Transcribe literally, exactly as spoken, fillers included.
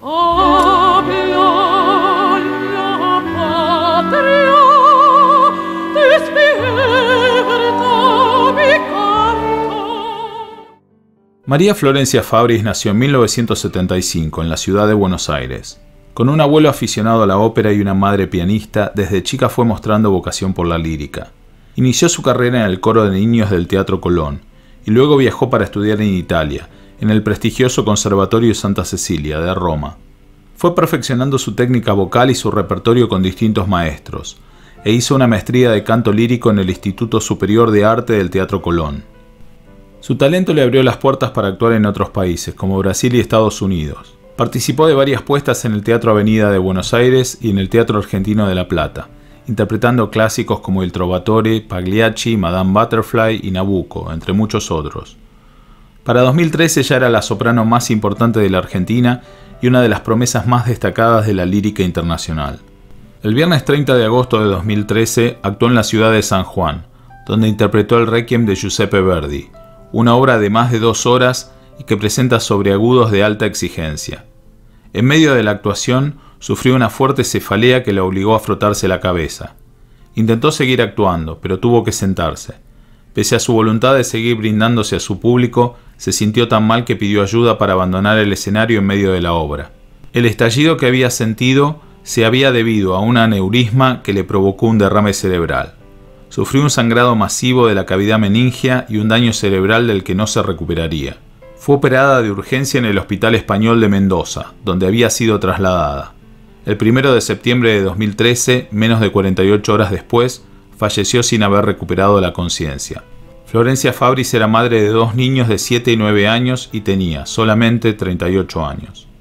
María Florencia Fabris nació en mil novecientos setenta y cinco en la ciudad de Buenos Aires. Con un abuelo aficionado a la ópera y una madre pianista, desde chica fue mostrando vocación por la lírica. Inició su carrera en el coro de niños del Teatro Colón y luego viajó para estudiar en Italia, en el prestigioso Conservatorio Santa Cecilia de Roma. Fue perfeccionando su técnica vocal y su repertorio con distintos maestros, e hizo una maestría de canto lírico en el Instituto Superior de Arte del Teatro Colón. Su talento le abrió las puertas para actuar en otros países, como Brasil y Estados Unidos. Participó de varias puestas en el Teatro Avenida de Buenos Aires y en el Teatro Argentino de La Plata, interpretando clásicos como Il Trovatore, Pagliacci, Madame Butterfly y Nabucco, entre muchos otros. Para dos mil trece ya era la soprano más importante de la Argentina y una de las promesas más destacadas de la lírica internacional. El viernes treinta de agosto de dos mil trece actuó en la ciudad de San Juan, donde interpretó el Requiem de Giuseppe Verdi, una obra de más de dos horas y que presenta sobreagudos de alta exigencia. En medio de la actuación, sufrió una fuerte cefalea que la obligó a frotarse la cabeza. Intentó seguir actuando, pero tuvo que sentarse. Pese a su voluntad de seguir brindándose a su público, se sintió tan mal que pidió ayuda para abandonar el escenario en medio de la obra. El estallido que había sentido se había debido a un aneurisma que le provocó un derrame cerebral. Sufrió un sangrado masivo de la cavidad meningia y un daño cerebral del que no se recuperaría. Fue operada de urgencia en el Hospital Español de Mendoza, donde había sido trasladada. El primero de septiembre de dos mil trece, menos de cuarenta y ocho horas después, falleció sin haber recuperado la conciencia. Florencia Fabris era madre de dos niños de siete y nueve años y tenía solamente treinta y ocho años.